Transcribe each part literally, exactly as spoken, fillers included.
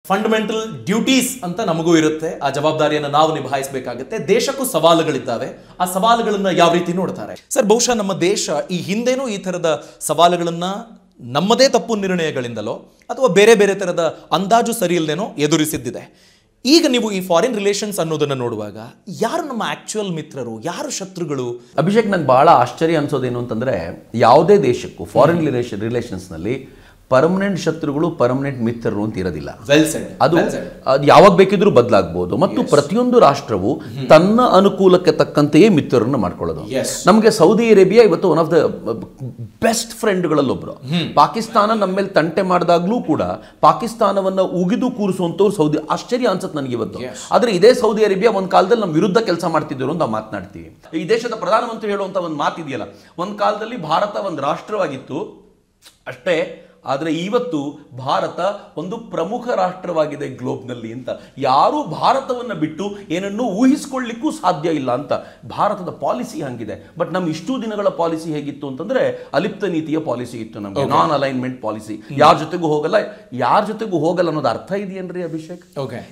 Fundamental duties ಅಂತ ನಮಗೂ ಇರುತ್ತೆ. ಆ ಜವಾಬ್ದಾರಿಯನ್ನು ನಾವು ನಿಭಾಯಿಸಬೇಕಾಗುತ್ತೆ. ದೇಶಕ್ಕೂ ಸವಾಲುಗಳಿದ್ದಾವೆ. ಆ ಸವಾಲುಗಳನ್ನ ಯಾವ ರೀತಿ ನೋಡ್ತಾರೆ ಸರ್? ಬಹುಶಃ ನಮ್ಮ ದೇಶ ಈ ಹಿಂದೆನೂ ಈ ಥರದ ಸವಾಲುಗಳನ್ನ ನಮ್ಮದೇ ತಪ್ಪು ನಿರ್ಣಯಗಳಿಂದಲೋ ಅಥವಾ ಬೇರೆ ಬೇರೆ ಥರದ ಅಂದಾಜು ಸರಿ ಇಲ್ಲದೇನೋ ಎದುರಿಸಿದ್ದಿದೆ. ಈಗ ನೀವು ಈ ಫಾರಿನ್ ರಿಲೇಷನ್ಸ್ ಅನ್ನೋದನ್ನು ನೋಡುವಾಗ ಯಾರು ನಮ್ಮ ಆಕ್ಚುಯಲ್ ಮಿತ್ರರು, ಯಾರು ಶತ್ರುಗಳು? ಅಭಿಷೇಕ್, ನಂಗೆ ಬಹಳ ಆಶ್ಚರ್ಯ ಅನ್ಸೋದೇನು ಅಂತಂದ್ರೆ, ಯಾವುದೇ ದೇಶಕ್ಕೂ ಫಾರಿನ್ ರಿಲೇಷನ್ ರಿಲೇಷನ್ಸ್ನಲ್ಲಿ ಪರ್ಮನೆಂಟ್ ಶತ್ರುಗಳು ಪರ್ಮನೆಂಟ್ ಮಿತ್ರರು ಅಂತ ಇರೋದಿಲ್ಲ. ಅದು ಅದು ಯಾವಾಗ ಬೇಕಿದ್ರೂ ಬದಲಾಗಬಹುದು. ಮತ್ತು ಪ್ರತಿಯೊಂದು ರಾಷ್ಟ್ರವು ತನ್ನ ಅನುಕೂಲಕ್ಕೆ ತಕ್ಕಂತೆಯೇ ಮಿತ್ರರನ್ನು ಮಾಡ್ಕೊಳ್ಳೋದು. ನಮಗೆ ಸೌದಿ ಅರೇಬಿಯಾ ಇವತ್ತು ಒನ್ ಆಫ್ ದ ಬೆಸ್ಟ್ ಫ್ರೆಂಡ್ಗಳಲ್ಲೊಬ್ರು. ಪಾಕಿಸ್ತಾನ ನಮ್ಮ ಮೇಲೆ ತಂಟೆ ಮಾಡಿದಾಗ್ಲೂ ಕೂಡ ಪಾಕಿಸ್ತಾನವನ್ನ ಉಗಿದು ಕೂರಿಸುವಂತವ್ರು ಸೌದಿ. ಆಶ್ಚರ್ಯ ಅನ್ಸುತ್ತೆ ನನಗೆ ಇವತ್ತು. ಆದ್ರೆ ಇದೇ ಸೌದಿ ಅರೇಬಿಯಾ ಒಂದ್ ಕಾಲದಲ್ಲಿ ನಮ್ಮ ವಿರುದ್ಧ ಕೆಲಸ ಮಾಡ್ತಿದ್ರು ಅಂತ ಮಾತನಾಡ್ತೀವಿ. ಈ ದೇಶದ ಪ್ರಧಾನಮಂತ್ರಿ ಹೇಳುವಂತ ಒಂದು ಮಾತಿದೆಯಲ್ಲ, ಒಂದ್ ಕಾಲದಲ್ಲಿ ಭಾರತ ಒಂದು ರಾಷ್ಟ್ರವಾಗಿತ್ತು ಅಷ್ಟೇ, ಆದರೆ ಇವತ್ತು ಭಾರತ ಒಂದು ಪ್ರಮುಖ ರಾಷ್ಟ್ರವಾಗಿದೆ ಗ್ಲೋಬ್ನಲ್ಲಿ ಅಂತ. ಯಾರೂ ಭಾರತವನ್ನು ಬಿಟ್ಟು ಏನನ್ನೂ ಊಹಿಸ್ಕೊಳ್ಳಿಕ್ಕೂ ಸಾಧ್ಯ ಇಲ್ಲ ಅಂತ ಭಾರತದ ಪಾಲಿಸಿ ಹಂಗಿದೆ. ಬಟ್ ನಮ್ಮ ಇಷ್ಟು ದಿನಗಳ ಪಾಲಿಸಿ ಹೇಗಿತ್ತು ಅಂತಂದ್ರೆ ಅಲಿಪ್ತ ನೀತಿಯ ಪಾಲಿಸಿ ಇತ್ತು ನಮಗೆ, ನಾನ್ ಅಲೈನ್ಮೆಂಟ್ ಪಾಲಿಸಿ. ಯಾರ ಜೊತೆಗೂ ಹೋಗಲ್ಲ, ಯಾರ ಜೊತೆಗೂ ಹೋಗಲ್ಲ ಅನ್ನೋದು ಅರ್ಥ ಇದೆಯೇನ್ರಿ ಅಭಿಷೇಕ್?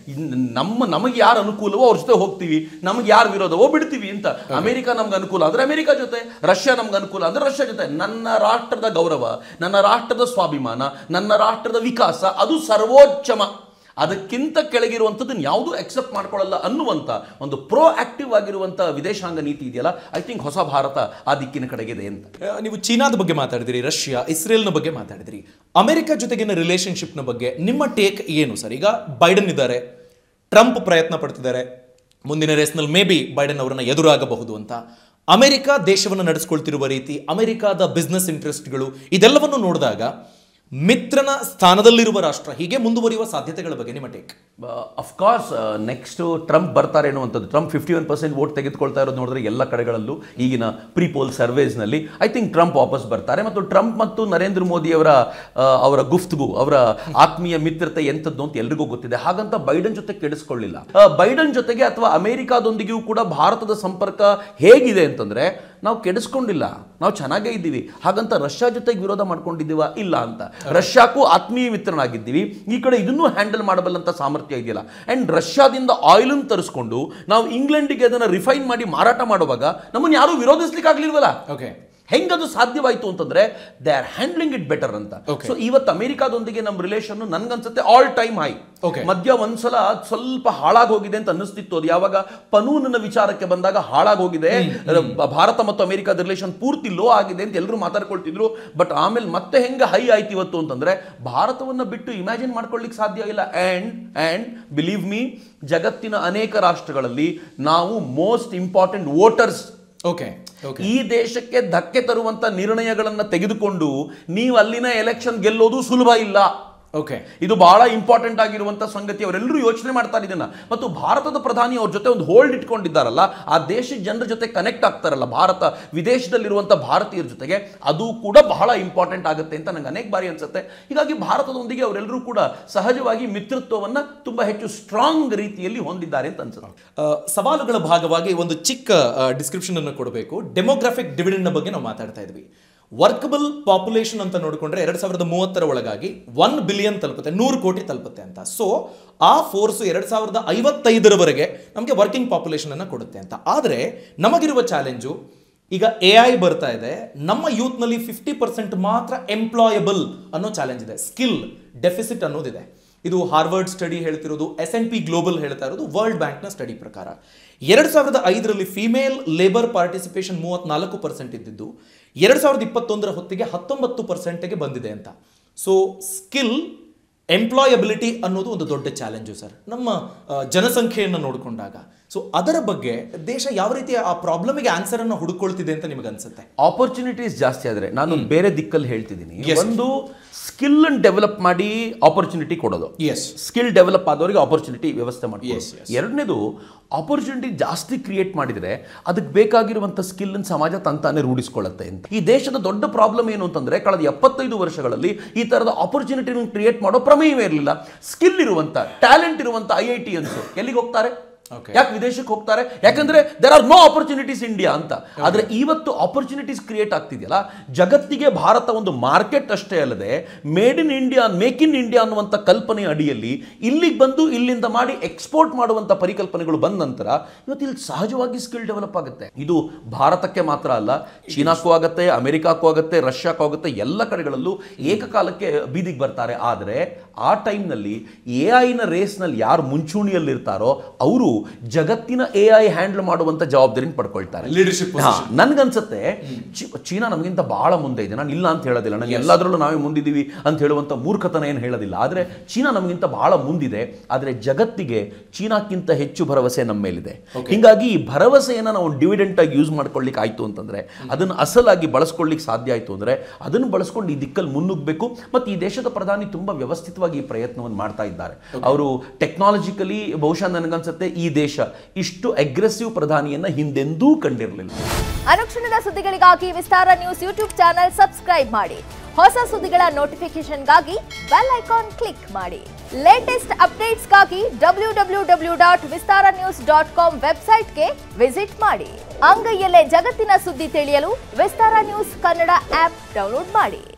ನಮ್ಮ ನಮಗೆ ಯಾರು ಅನುಕೂಲವೋ ಅವ್ರ ಜೊತೆ ಹೋಗ್ತೀವಿ, ನಮ್ಗೆ ಯಾರು ವಿರೋಧವೋ ಬಿಡ್ತೀವಿ ಅಂತ. ಅಮೆರಿಕ ನಮ್ಗೆ ಅನುಕೂಲ ಅಂದ್ರೆ ಅಮೆರಿಕ ಜೊತೆ, ರಷ್ಯಾ ನಮ್ಗೆ ಅನುಕೂಲ ಅಂದ್ರೆ ರಷ್ಯಾ ಜೊತೆ. ನನ್ನ ರಾಷ್ಟ್ರದ ಗೌರವ, ನನ್ನ ರಾಷ್ಟ್ರದ ಸ್ವಾಭಿಮಾನ, ನನ್ನ ರಾಷ್ಟ್ರದ ವಿಕಾಸ ಅದು ಸರ್ವೋಚ್ಚಮ, ಅದಕ್ಕಿಂತ ಕೆಳಗಿರುವಂಥದ್ದನ್ನು ಯಾವುದೂ ಅಕ್ಸೆಪ್ಟ್ ಮಾಡ್ಕೊಳ್ಳಲ್ಲ ಅನ್ನುವಂಥ ಒಂದು ಪ್ರೋ ಆಕ್ಟಿವ್ ಆಗಿರುವಂಥ ವಿದೇಶಾಂಗ ನೀತಿ ಇದೆಯಲ್ಲ, ಐ ಥಿಂಕ್ ಹೊಸ ಭಾರತ ಆ ದಿಕ್ಕಿನ ಕಡೆಗಿದೆ ಅಂತ. ನೀವು ಚೀನಾದ ಬಗ್ಗೆ ಮಾತಾಡಿದ್ರಿ, ರಷ್ಯಾ, ಇಸ್ರೇಲ್ನ ಬಗ್ಗೆ ಮಾತಾಡಿದ್ರಿ, ಅಮೆರಿಕ ಜೊತೆಗಿನ ರಿಲೇಷನ್ಶಿಪ್ನ ಬಗ್ಗೆ ನಿಮ್ಮ ಟೇಕ್ ಏನು ಸರ್? ಈಗ ಬೈಡನ್ ಇದ್ದಾರೆ, ಟ್ರಂಪ್ ಪ್ರಯತ್ನ ಪಡ್ತಿದ್ದಾರೆ, ಮುಂದಿನ ರೇಸ್ನಲ್ಲಿ ಮೇ ಬಿ ಬೈಡನ್ ಅವರನ್ನ ಎದುರಾಗಬಹುದು ಅಂತ. ಅಮೆರಿಕ ದೇಶವನ್ನು ನಡೆಸ್ಕೊಳ್ತಿರುವ ರೀತಿ, ಅಮೆರಿಕಾದ ಬಿಸ್ನೆಸ್ ಇಂಟ್ರೆಸ್ಟ್ಗಳು, ಇದೆಲ್ಲವನ್ನು ನೋಡಿದಾಗ ಮಿತ್ರನ ಸ್ಥಾನದಲ್ಲಿರುವ ರಾಷ್ಟ್ರ ಹೀಗೆ ಮುಂದುವರಿಯುವ ಸಾಧ್ಯತೆಗಳ ಬಗ್ಗೆ ನಿಮ್ಮ ಟೇಕ್? ಅಫ್ಕೋರ್ಸ್ ನೆಕ್ಸ್ಟ್ ಟ್ರಂಪ್ ಬರ್ತಾರೆ ಅನ್ನುವಂಥದ್ದು. Trump fifty one percent vote ತೆಗೆದುಕೊಳ್ತಾ ಇರೋದು ನೋಡಿದ್ರೆ ಎಲ್ಲ ಕಡೆಗಳಲ್ಲೂ ಈಗಿನ ಪ್ರೀಪೋಲ್ ಸರ್ವೇಸ್ನಲ್ಲಿ ಐ ಥಿಂಕ್ ಟ್ರಂಪ್ ವಾಪಸ್ ಬರ್ತಾರೆ. ಮತ್ತು ಟ್ರಂಪ್ ಮತ್ತು ನರೇಂದ್ರ ಮೋದಿ ಅವರ ಅವರ ಗುಫ್ತಗು, ಅವರ ಆತ್ಮೀಯ ಮಿತ್ರತೆ ಎಂಥದ್ದು ಅಂತ ಎಲ್ರಿಗೂ ಗೊತ್ತಿದೆ. ಹಾಗಂತ ಬೈಡನ್ ಜೊತೆ ಕೆಡಿಸ್ಕೊಳ್ಳಿಲ್ಲ. ಬೈಡನ್ ಜೊತೆಗೆ ಅಥವಾ ಅಮೆರಿಕಾದೊಂದಿಗೂ ಕೂಡ ಭಾರತದ ಸಂಪರ್ಕ ಹೇಗಿದೆ ಅಂತಂದ್ರೆ, ನಾವು ಕೆಡಿಸ್ಕೊಂಡಿಲ್ಲ, ನಾವು ಚೆನ್ನಾಗೇ ಇದ್ದೀವಿ. ಹಾಗಂತ ರಷ್ಯಾ ಜೊತೆಗೆ ವಿರೋಧ ಮಾಡ್ಕೊಂಡಿದ್ದೀವ? ಇಲ್ಲ ಅಂತ. ರಷ್ಯಾಕ್ಕೂ ಆತ್ಮೀಯ ಮಿತ್ರನಾಗಿದ್ದೀವಿ. ಈ ಕಡೆ ಇದನ್ನು ಹ್ಯಾಂಡಲ್ ಮಾಡಬಲ್ಲಂತ ಸಾಮರ್ಥ್ಯ ಇದೆಯಲ್ಲ. ಅಂಡ್ ರಷ್ಯಾದಿಂದ ಆಯಿಲ್ ಅನ್ನು ತರಿಸ್ಕೊಂಡು ನಾವು ಇಂಗ್ಲೆಂಡಿಗೆ ಅದನ್ನ ರಿಫೈನ್ ಮಾಡಿ ಮಾರಾಟ ಮಾಡುವಾಗ ನಮ್ಮನ್ನು ಯಾರು ವಿರೋಧಿಸ್ಲಿಕ್ಕೆ ಆಗ್ಲಿಲ್ವಲ್ಲ. ಓಕೆ, ಹೆಂಗದು ಸಾಧ್ಯವಾಯಿತು ಅಂತಂದ್ರೆ they are handling it better ಅಂತ. ಸೊ ಇವತ್ತು ಅಮೆರಿಕಾದೊಂದಿಗೆ ನಮ್ಮ ರಿಲೇಷನ್ ನನ್ಗನ್ಸುತ್ತೆ ಆಲ್ ಟೈಮ್ ಹೈ. ಮಧ್ಯ ಒಂದ್ಸಲ ಸ್ವಲ್ಪ ಹಾಳಾಗಿ ಹೋಗಿದೆ ಅಂತ ಅನ್ನಿಸ್ತಿತ್ತು. ಅದು ಯಾವಾಗ ಪನೂನಿನ ವಿಚಾರಕ್ಕೆ ಬಂದಾಗ ಹಾಳಾಗಿ ಹೋಗಿದೆ, ಭಾರತ ಮತ್ತು ಅಮೆರಿಕಾದ ರಿಲೇಷನ್ ಪೂರ್ತಿ ಲೋ ಆಗಿದೆ ಅಂತ ಎಲ್ಲರೂ ಮಾತಾಡ್ಕೊಳ್ತಿದ್ರು. ಬಟ್ ಆಮೇಲೆ ಮತ್ತೆ ಹೆಂಗೆ ಹೈ ಆಯ್ತು ಇವತ್ತು ಅಂತಂದ್ರೆ, ಭಾರತವನ್ನ ಬಿಟ್ಟು ಇಮ್ಯಾಜಿನ್ ಮಾಡ್ಕೊಳ್ಳಿಕ್ಕೆ ಸಾಧ್ಯ ಇಲ್ಲ. ಅಂಡ್ ಅಂಡ್ ಬಿಲೀವ್ ಮೀ, ಜಗತ್ತಿನ ಅನೇಕ ರಾಷ್ಟ್ರಗಳಲ್ಲಿ ನಾವು ಮೋಸ್ಟ್ ಇಂಪಾರ್ಟೆಂಟ್ ವೋಟರ್ಸ್. ಓಕೆ, ಈ ದೇಶಕ್ಕೆ ಧಕ್ಕೆ ತರುವಂತ ನಿರ್ಣಯಗಳನ್ನ ತೆಗೆದುಕೊಂಡು ನೀವು ಅಲ್ಲಿನ ಎಲೆಕ್ಷನ್ ಗೆಲ್ಲೋದು ಸುಲಭ ಇಲ್ಲ. ಓಕೆ, ಇದು ಬಹಳ ಇಂಪಾರ್ಟೆಂಟ್ ಆಗಿರುವಂತ ಸಂಗತಿ. ಅವರೆಲ್ಲರೂ ಯೋಚನೆ ಮಾಡ್ತಾರೆ ಇದನ್ನ. ಮತ್ತು ಭಾರತದ ಪ್ರಧಾನಿ ಅವ್ರ ಜೊತೆ ಒಂದು ಹೋಲ್ಡ್ ಇಟ್ಕೊಂಡಿದ್ದಾರಲ್ಲ, ಆ ದೇಶದ ಜನರ ಜೊತೆ ಕನೆಕ್ಟ್ ಆಗ್ತಾರಲ್ಲ ಭಾರತ, ವಿದೇಶದಲ್ಲಿರುವಂತ ಭಾರತೀಯರ ಜೊತೆಗೆ, ಅದು ಕೂಡ ಬಹಳ ಇಂಪಾರ್ಟೆಂಟ್ ಆಗುತ್ತೆ ಅಂತ ನಂಗೆ ಅನೇಕ ಬಾರಿ ಅನ್ಸುತ್ತೆ. ಹೀಗಾಗಿ ಭಾರತದೊಂದಿಗೆ ಅವರೆಲ್ಲರೂ ಕೂಡ ಸಹಜವಾಗಿ ಮಿತ್ರತ್ವವನ್ನ ತುಂಬಾ ಹೆಚ್ಚು ಸ್ಟ್ರಾಂಗ್ ರೀತಿಯಲ್ಲಿ ಹೊಂದಿದ್ದಾರೆ ಅಂತ ಅನ್ಸುತ್ತೆ. ಸವಾಲುಗಳ ಭಾಗವಾಗಿ ಒಂದು ಚಿಕ್ಕ ಡಿಸ್ಕ್ರಿಪ್ಷನ್ ಅನ್ನು ಕೊಡಬೇಕು. ಡೆಮೋಗ್ರಾಫಿಕ್ ಡಿವಿಡೆಂಡ್ ಬಗ್ಗೆ ನಾವು ಮಾತಾಡ್ತಾ ಇದ್ವಿ. ವರ್ಕಬಲ್ ಪಾಪ್ಯುಲೇಷನ್ ಅಂತ ನೋಡಿಕೊಂಡ್ರೆ ಎರಡ್ ಸಾವಿರದ ಮೂವತ್ತರ ಒಳಗಾಗಿ ಒನ್ ಬಿಲಿಯನ್ ತಲುಪುತ್ತೆ, ನೂರು ಕೋಟಿ ತಲುಪುತ್ತೆ ಅಂತ. ಸೊ ಆ ಫೋರ್ಸ್ ಎರಡ್ ಸಾವಿರದ ಐವತ್ತೈದರವರೆಗೆ ನಮಗೆ ವರ್ಕಿಂಗ್ ಪಾಪ್ಯುಲೇಷನ್ ಅನ್ನು ಕೊಡುತ್ತೆ ಅಂತ. ಆದರೆ ನಮಗಿರುವ ಚಾಲೆಂಜು, ಈಗ ಎ ಐ ಬರ್ತಾ ಇದೆ, ನಮ್ಮ ಯೂತ್ನಲ್ಲಿ ಫಿಫ್ಟಿ ಪರ್ಸೆಂಟ್ ಮಾತ್ರ ಎಂಪ್ಲಾಯಬಲ್ ಅನ್ನೋ ಚಾಲೆಂಜ್ ಇದೆ. ಸ್ಕಿಲ್ ಡೆಫಿಸಿಟ್ ಅನ್ನೋದಿದೆ. ಇದು ಹಾರ್ವರ್ಡ್ ಸ್ಟಡಿ ಹೇಳ್ತಿರೋದು, ಎಸ್ ಎನ್ ಪಿ ಗ್ಲೋಬಲ್ ಹೇಳ್ತಾ ಇರೋದು, ವರ್ಲ್ಡ್ ಬ್ಯಾಂಕ್ನ ಸ್ಟಡಿ ಪ್ರಕಾರ. ಎರಡ್ ಸಾವಿರದ ಐದರಲ್ಲಿ ಫಿಮೇಲ್ ಲೇಬರ್ ಪಾರ್ಟಿಸಿಪೇಷನ್ ಮೂವತ್ನಾಲ್ಕು ಪರ್ಸೆಂಟ್ ಇದ್ದಿದ್ದು ಎರಡ್ ಸಾವಿರದ ಇಪ್ಪತ್ತೊಂದರ ಹೊತ್ತಿಗೆ ಹತ್ತೊಂಬತ್ತು ಪರ್ಸೆಂಟ್ಗೆ ಬಂದಿದೆ ಅಂತ. ಸೊ ಸ್ಕಿಲ್ ಎಂಪ್ಲಾಯಬಿಲಿಟಿ ಅನ್ನೋದು ಒಂದು ದೊಡ್ಡ ಚಾಲೆಂಜು ಸರ್, ನಮ್ಮ ಜನಸಂಖ್ಯೆಯನ್ನು ನೋಡಿಕೊಂಡಾಗ. ಸೊ ಅದರ ಬಗ್ಗೆ ದೇಶ ಯಾವ ರೀತಿ ಆ ಪ್ರಾಬ್ಲಮ್ಗೆ ಆನ್ಸರ್ ಅನ್ನು ಹುಡುಕೊಳ್ತಿದೆ ಅಂತ ನಿಮಗೆ ಅನ್ಸುತ್ತೆ? ಆಪರ್ಚುನಿಟೀಸ್ ಜಾಸ್ತಿ ಆದ್ರೆ ನಾನು ಬೇರೆ ದಿಕ್ಕಲ್ಲಿ ಹೇಳ್ತಿದ್ದೀನಿ. ಒಂದು ಸ್ಕಿಲ್ ಅನ್ನು ಡೆವಲಪ್ ಮಾಡಿ ಆಪರ್ಚುನಿಟಿ ಕೊಡೋದು. ಎಸ್, ಸ್ಕಿಲ್ ಡೆವಲಪ್ ಆದವರಿಗೆ ಆಪರ್ಚುನಿಟಿ ವ್ಯವಸ್ಥೆ ಮಾಡಿ. ಎರಡನೇದು, ಆಪರ್ಚುನಿಟಿ ಜಾಸ್ತಿ ಕ್ರಿಯೇಟ್ ಮಾಡಿದ್ರೆ ಅದಕ್ಕೆ ಬೇಕಾಗಿರುವಂಥ ಸ್ಕಿಲ್ ಅನ್ನು ಸಮಾಜ ತಂತಾನೆ ರೂಢಿಸ್ಕೊಳ್ಳುತ್ತೆ ಅಂತ. ಈ ದೇಶದ ದೊಡ್ಡ ಪ್ರಾಬ್ಲಮ್ ಏನು ಅಂತಂದ್ರೆ, ಕಳೆದ ಎಪ್ಪತ್ತೈದು ವರ್ಷಗಳಲ್ಲಿ ಈ ತರದ ಆಪರ್ಚುನಿಟಿ ಕ್ರಿಯೇಟ್ ಮಾಡೋ ಪ್ರಮೇಯವೇ ಇರಲಿಲ್ಲ. ಸ್ಕಿಲ್ ಇರುವಂತ, ಟ್ಯಾಲೆಂಟ್ ಇರುವಂತ ಐ ಐ ಟಿ ಅನ್ಸು ಎಲ್ಲಿಗೆ ಹೋಗ್ತಾರೆ? ಯಾಕೆ ವಿದೇಶಕ್ಕೆ ಹೋಗ್ತಾರೆ? ಯಾಕಂದ್ರೆ there are no opportunities India ಅಂತ. ಆದ್ರೆ ಇವತ್ತು ಆಪರ್ಚುನಿಟೀಸ್ ಕ್ರಿಯೇಟ್ ಆಗ್ತಿದೆಯಲ್ಲ, ಜಗತ್ತಿಗೆ ಭಾರತ ಒಂದು ಮಾರ್ಕೆಟ್ ಅಷ್ಟೇ ಅಲ್ಲದೆ made in India, make in India ಅನ್ನುವಂಥ ಕಲ್ಪನೆ ಅಡಿಯಲ್ಲಿ ಇಲ್ಲಿಗೆ ಬಂದು ಇಲ್ಲಿಂದ ಮಾಡಿ ಎಕ್ಸ್ಪೋರ್ಟ್ ಮಾಡುವಂಥ ಪರಿಕಲ್ಪನೆಗಳು ಬಂದ ನಂತರ ಇವತ್ತು ಇಲ್ಲಿ ಸಹಜವಾಗಿ ಸ್ಕಿಲ್ ಡೆವಲಪ್ ಆಗುತ್ತೆ. ಇದು ಭಾರತಕ್ಕೆ ಮಾತ್ರ ಅಲ್ಲ, ಚೀನಾಕ್ಕೂ ಆಗುತ್ತೆ, ಅಮೆರಿಕಾಕ್ಕೂ ಆಗುತ್ತೆ, ರಷ್ಯಾಕ್ಕೂ ಆಗುತ್ತೆ, ಎಲ್ಲ ಕಡೆಗಳಲ್ಲೂ ಏಕಕಾಲಕ್ಕೆ ಬೀದಿಗೆ ಬರ್ತಾರೆ. ಆದರೆ ಆ ಟೈಮ್ನಲ್ಲಿ ಎ ಐನ ರೇಸ್ನಲ್ಲಿ ಯಾರು ಮುಂಚೂಣಿಯಲ್ಲಿರ್ತಾರೋ ಅವರು ಜಗತ್ತಿನ ಎ ಐ ಹ್ಯಾಂಡಲ್ ಮಾಡುವಂಥ ಜವಾಬ್ದಾರಿನ ಪಡ್ಕೊಳ್ತಾರೆ. ಲೀಡರ್ಶಿಪ್. ನನ್ಗನ್ಸುತ್ತೆ ಚೀನಾ ನಮಗಿಂತ ಬಹಳ ಮುಂದೆ ಇದೆ. ನಾನು ಇಲ್ಲ ಅಂತ ಹೇಳೋದಿಲ್ಲ, ನಾನು ಎಲ್ಲದರಲ್ಲೂ ನಾವೇ ಮುಂದಿದ್ದೀವಿ ಅಂತ ಹೇಳುವಂಥ ಮೂರ್ಖತನ ಏನು ಹೇಳೋದಿಲ್ಲ. ಆದರೆ ಚೀನಾ ನಮಗಿಂತ ಬಹಳ ಮುಂದಿದೆ. ಆದರೆ ಜಗತ್ತಿಗೆ ಚೀನಾಕ್ಕಿಂತ ಹೆಚ್ಚು ಭರವಸೆ ನಮ್ಮ ಮೇಲಿದೆ. ಹೀಗಾಗಿ ಈ ಭರವಸೆಯನ್ನು ನಾವು ಡಿವಿಡೆಂಟ್ ಆಗಿ ಯೂಸ್ ಮಾಡ್ಕೊಳ್ಳಿಕ್ಕೆ ಆಯ್ತು ಅಂತಂದ್ರೆ, ಅದನ್ನು ಅಸಲಾಗಿ ಬಳಸ್ಕೊಳ್ಳಿಕ್ಕೆ ಸಾಧ್ಯ ಆಯ್ತು ಅಂದ್ರೆ ಅದನ್ನು ಬಳಸ್ಕೊಂಡು ಈ ದಿಕ್ಕಲ್ಲಿ ಮುನ್ನುಗ್ಗಬೇಕು. ಮತ್ತು ಈ ದೇಶದ ಪ್ರಧಾನಿ ತುಂಬಾ ವ್ಯವಸ್ಥಿತವಾಗಿ ಈ ಪ್ರಯತ್ನವನ್ನು ಮಾಡ್ತಾ ಇದ್ದಾರೆ. ಅವರು ಟೆಕ್ನಾಲಜಿಕಲಿ ಬಹುಶಃ ನನಗನ್ಸುತ್ತೆ ಈ ದೇಶ ಇಷ್ಟು ಅಗ್ರೆಸಿವ್ ಪ್ರಧಾನಿಯನ್ನ ಹಿಂದೆಂದೂ ಕಂಡಿರಲಿಲ್ಲ. ಅನುಕ್ಷಣದ ಸುದ್ದಿಗಳಿಗಾಗಿ Vistara news YouTube channel subscribe ಮಾಡಿ. ಹೊಸ ಸುದ್ದಿಗಳ ನೋಟಿಫಿಕೇಶನ್ಗಾಗಿ ಬೆಲ್ ಐಕಾನ್ ಕ್ಲಿಕ್ ಮಾಡಿ. ಲೇಟೆಸ್ಟ್ ಅಪ್ಡೇಟ್ಸ್ಗಾಗಿ W W W dot Vistara news dot com ವೆಬ್ಸೈಟ್ಗೆ ವಿಸಿಟ್ ಮಾಡಿ. ಅಂಗೈಯಲ್ಲೇ ಜಗತ್ತಿನ ಸುದ್ದಿ ತಿಳಿಯಲು Vistara news Kannada app download ಮಾಡಿ.